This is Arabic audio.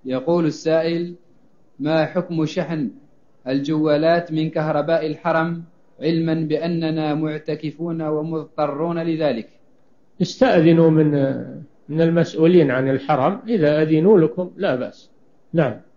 يقول السائل: ما حكم شحن الجوالات من كهرباء الحرم، علما بأننا معتكفون ومضطرون لذلك؟ استأذنوا من المسؤولين عن الحرم، إذا أذنوا لكم لا بأس. نعم.